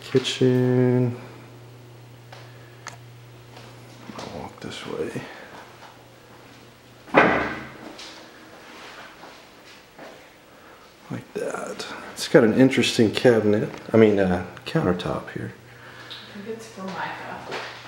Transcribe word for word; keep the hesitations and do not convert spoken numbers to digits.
kitchen. I'll walk this way. Like that. It's got an interesting cabinet. I mean, uh, countertop here. I think it's for Micah.